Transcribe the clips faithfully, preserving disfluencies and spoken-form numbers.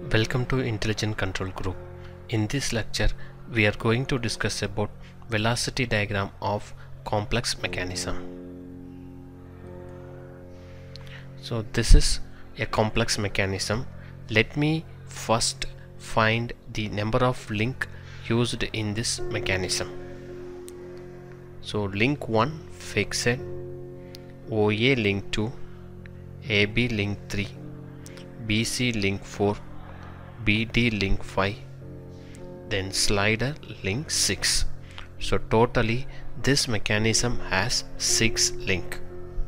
Welcome to Intelligent Control Group. In this lecture, we are going to discuss about velocity diagram of complex mechanism. So this is a complex mechanism. Let me first find the number of link used in this mechanism. So link one fixed, O A link two, A B link three, B C link four, B D link five, then slider link six. So totally this mechanism has six link.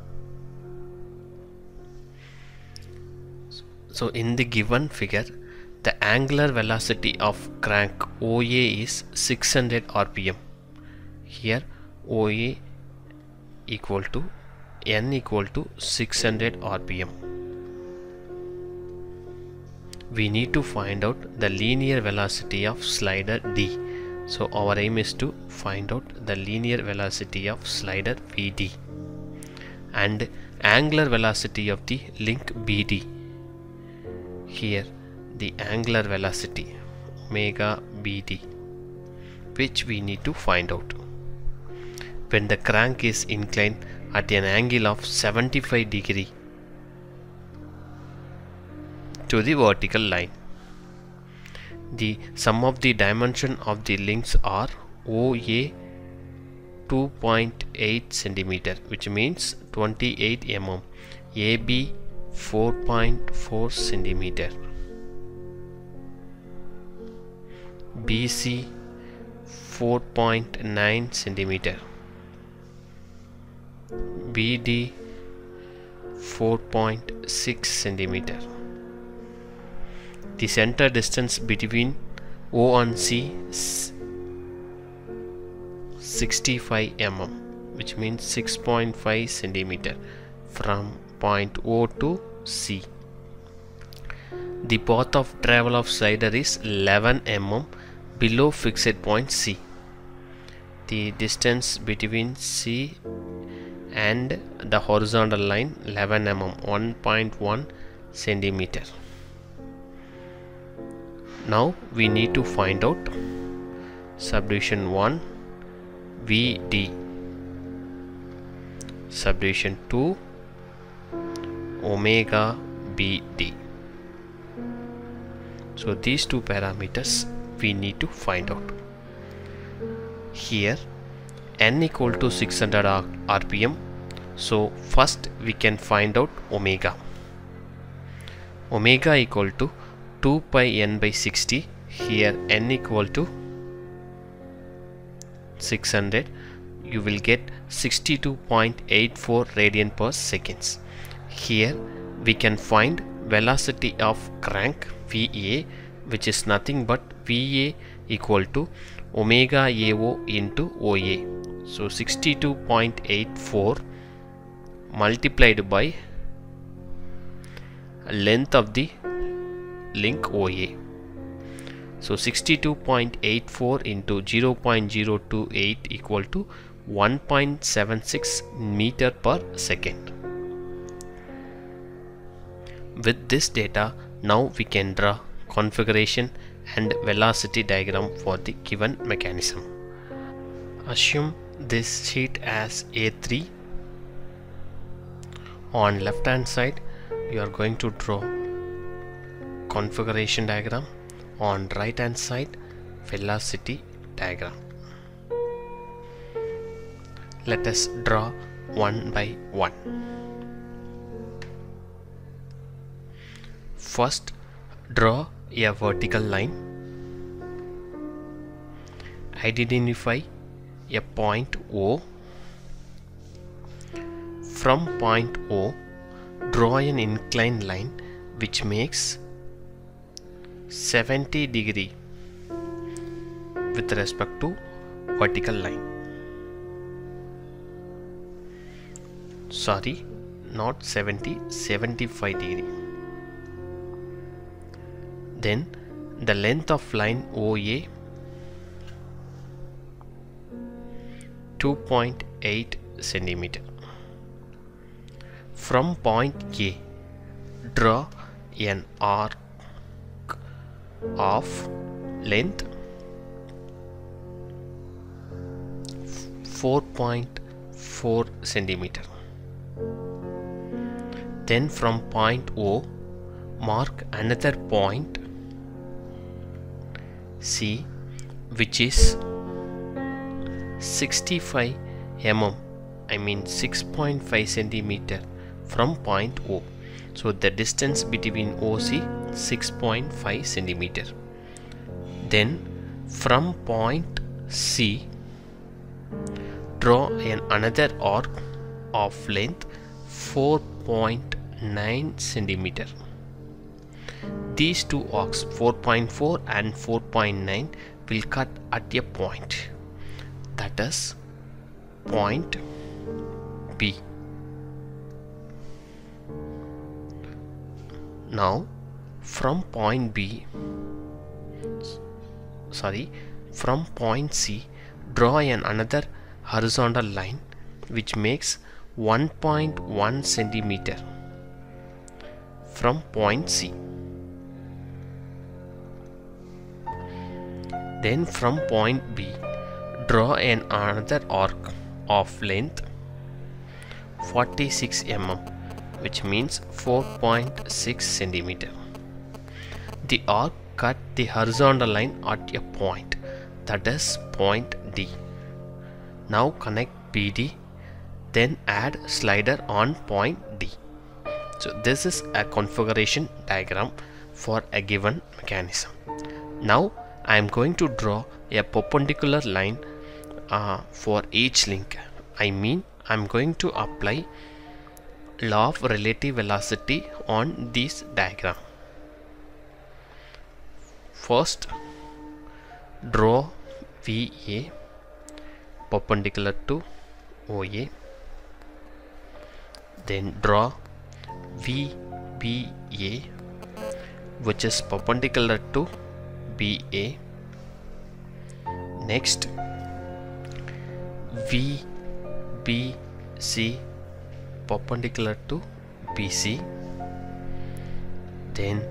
So in the given figure, the angular velocity of crank O A is six hundred R P M. Here O A equal to N equal to six hundred R P M. We need to find out the linear velocity of slider D. So our aim is to find out the linear velocity of slider V D and angular velocity of the link B D. Here the angular velocity omega B D, which we need to find out when the crank is inclined at an angle of seventy-five degree to the vertical line. The sum of the dimension of the links are O A two point eight centimeter, which means twenty-eight millimeters, A B four point four centimeter, B C four point nine centimeter, B D four point six centimeter. The center distance between O and C is sixty-five millimeters, which means six point five centimeter from point O to C. The path of travel of slider is eleven millimeters below fixed point C. The distance between C and the horizontal line eleven millimeters, one point one centimeter. Now we need to find out subdivision one V D, subdivision two omega B D. So these two parameters we need to find out. Here N equal to six hundred R P M. So first we can find out omega. Omega equal to two pi N by sixty. Here N equal to six hundred. You will get sixty-two point eight four radian per seconds. Here we can find velocity of crank V A, which is nothing but V A equal to omega A O into O A. So sixty-two point eight four multiplied by length of the link O A. So sixty-two point eight four into zero point zero two eight equal to one point seven six meter per second. With this data, now we can draw configuration and velocity diagram for the given mechanism. Assume this sheet as A three. On left hand side you are going to draw configuration diagram, on right hand side velocity diagram. Let us draw one by one. First, draw a vertical line. Identify a point O. From point O, draw an inclined line which makes seventy degree with respect to vertical line. Sorry, not seventy, seventy-five degree. Then the length of line O A two point eight centimeter. From point A, draw an arc of length four point four centimeter. Then from point O mark another point C, which is sixty-five millimeters, I mean six point five centimeter from point O. So the distance between O C six point five centimeter. Then from point C draw an another arc of length four point nine centimeter. These two arcs four point four and four point nine will cut at a point, that is point B. Now from point B sorry from point C draw an another horizontal line which makes one point one centimeter from point C. Then from point B draw an another arc of length forty-six millimeters, which means four point six centimeter. The arc cut the horizontal line at a point, that is point D. Now connect B D, then add slider on point D. So this is a configuration diagram for a given mechanism. Now I am going to draw a perpendicular line uh, for each link. I mean I am going to apply law of relative velocity on this diagram. First draw V A perpendicular to O A, then draw V B A which is perpendicular to B A. Next V B C perpendicular to B C, then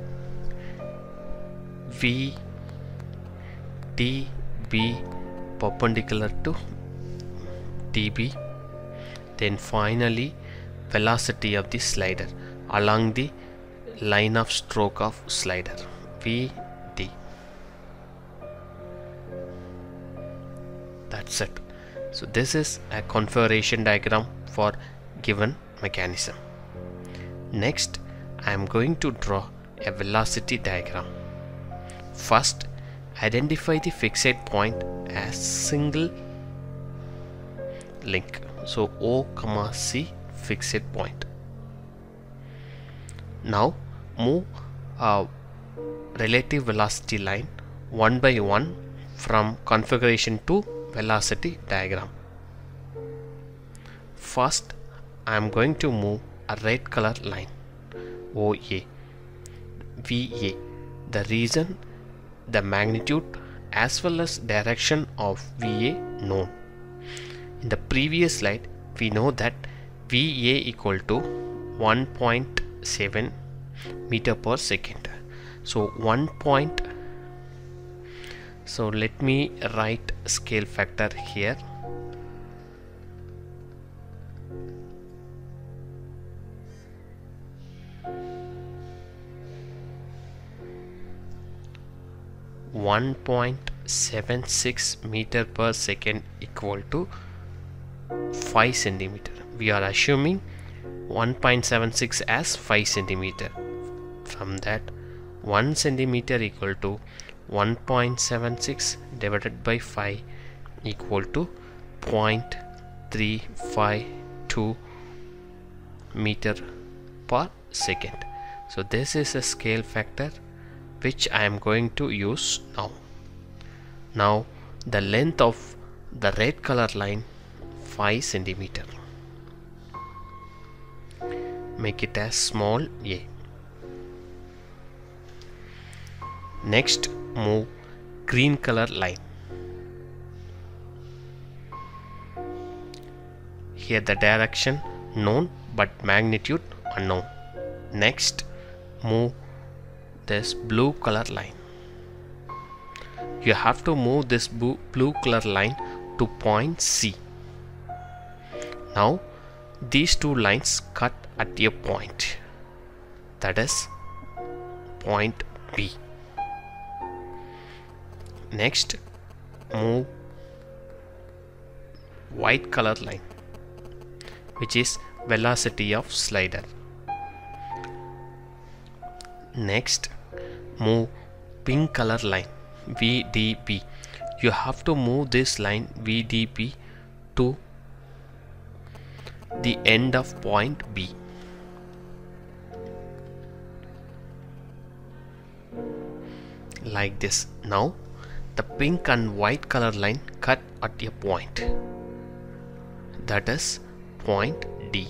V D B perpendicular to D B, then finally velocity of the slider along the line of stroke of slider V D. That's it. So this is a configuration diagram for given mechanism. Next I am going to draw a velocity diagram. First identify the fixed point as single link, so O comma C fixed point. Now move a relative velocity line one by one from configuration to velocity diagram. First I am going to move a red color line O A V A. The reason, the magnitude as well as direction of V A known. In the previous slide we know that V A equal to one point seven meter per second. So one point so let me write scale factor here. one point seven six meter per second equal to five centimeter. We are assuming one point seven six as five centimeter. From that one centimeter equal to one point seven six divided by five equal to zero point three five two meter per second. So this is a scale factor which I am going to use now. Now the length of the red color line five centimeter. Make it as small a. Next move green color line. Here the direction known but magnitude unknown. Next move this blue color line. you have to move this blue color line to point C. Now these two lines cut at a point, that is point B. Next, move white color line, which is velocity of slider. Next, move pink color line, V D B. You have to move this line V D B to the end of point B. Like this. Now the pink and white color line cut at a point, that is point D.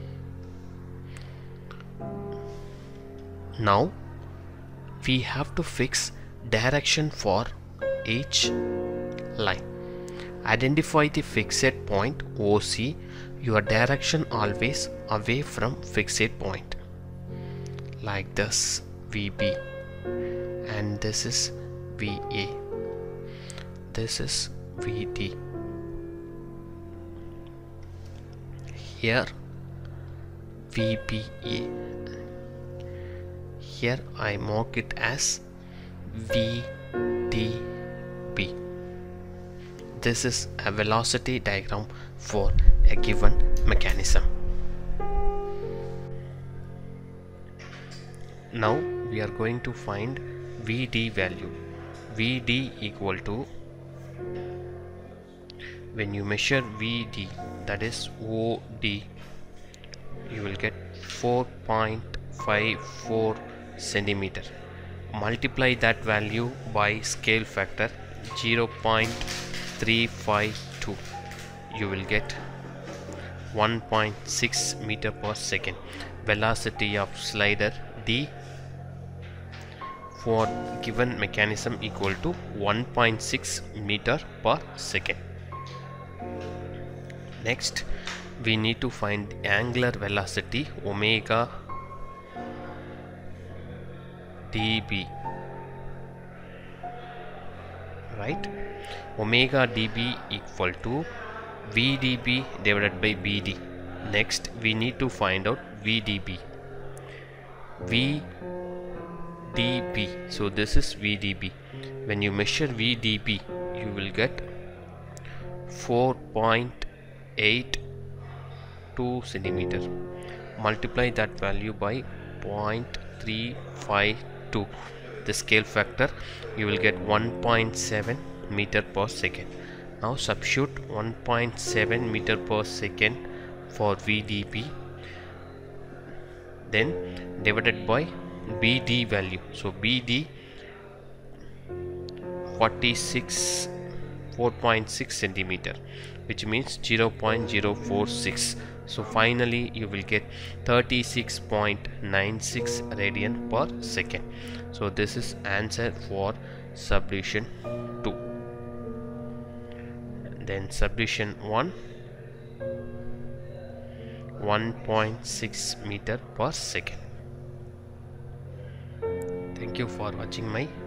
Now we have to fix direction for each line. Identify the fixed point O C. Your direction always away from fixed point, like this V B, and this is V A, this is V D. Here V B A. Here I mark it as V D B. This is a velocity diagram for a given mechanism. Now we are going to find V D value. V D equal to, when you measure V D, that is O D, you will get four point five four centimeter. Multiply that value by scale factor zero point three five two, you will get one point six meter per second. Velocity of slider D for given mechanism equal to one point six meter per second. Next, we need to find the angular velocity omega dB, right? Omega dB equal to V D B divided by B D. Next, we need to find out V D B. V D B. So this is V D B. When you measure V D B, you will get four point eight two centimeter. Multiply that value by zero point three five two. The scale factor, you will get one point seven meter per second. Now substitute one point seven meter per second for V D B, then divided by B D value. So B D forty-six, four point six centimeter, which means zero point zero four six. So finally you will get thirty-six point nine six radian per second. So this is answer for subdivision two. Then subdivision one, one point six meter per second. Thank you for watching my